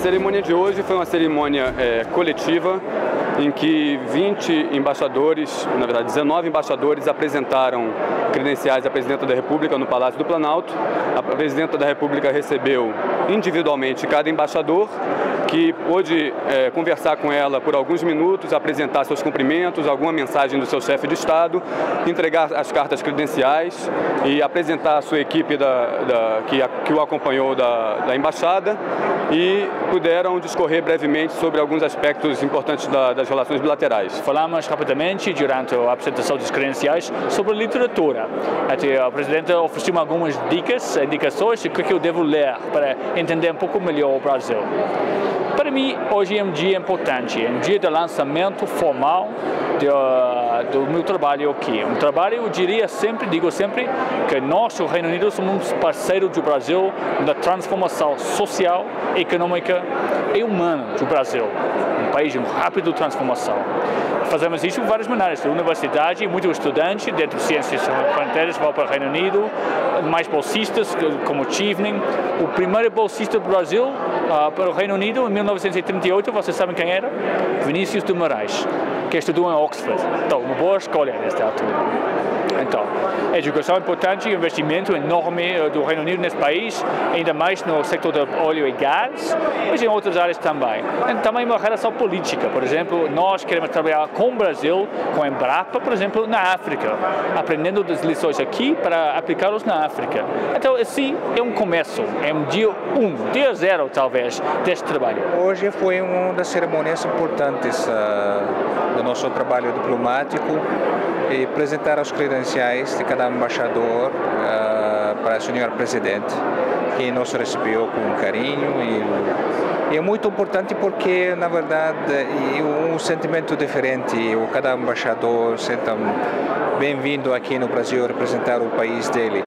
cerimônia de hoje foi uma cerimônia coletiva em que 20 embaixadores, na verdade 19 embaixadores, apresentaram credenciais à Presidenta da República no Palácio do Planalto. A Presidenta da República recebeu individualmente cada embaixador, que pôde conversar com ela por alguns minutos, apresentar seus cumprimentos, alguma mensagem do seu chefe de Estado, entregar as cartas credenciais e apresentar a sua equipe que o acompanhou da Embaixada, e puderam discorrer brevemente sobre alguns aspectos importantes das relações bilaterais. Falamos rapidamente, durante a apresentação dos credenciais, sobre a literatura. Até a Presidenta ofereceu algumas indicações de que eu devo ler para entender um pouco melhor o Brasil. Para mim, hoje é um dia importante, é um dia de lançamento formal do meu trabalho aqui. Um trabalho, eu digo sempre, que nós, o Reino Unido, somos parceiros do Brasil na transformação social, econômica e humana do Brasil. Um país em rápida transformação. Fazemos isso de várias maneiras. A universidade, muitos estudantes dentro de Ciências Sem Fronteiras vão para o Reino Unido, mais bolsistas como Chevening. O primeiro bolsista do Brasil para o Reino Unido, em 1938, vocês sabem quem era? Vinícius de Moraes, que estudou em Oxford. Então, uma boa escolha nesta altura. Então, a educação é importante, investimento enorme do Reino Unido nesse país, ainda mais no setor do óleo e gás, mas em outras áreas também. E também uma relação política, por exemplo, nós queremos trabalhar com o Brasil, com a Embrapa, por exemplo, na África, aprendendo das lições aqui para aplicá-los na África. Então, assim, é um começo, é um dia zero, talvez, deste trabalho. Hoje foi uma das cerimônias importantes do nosso trabalho diplomático, e apresentar os credenciais de cada embaixador para o senhor presidente, que nos recebeu com carinho, e é muito importante porque, na verdade, é um sentimento diferente. Cada embaixador se sente bem-vindo aqui no Brasil a representar o país dele.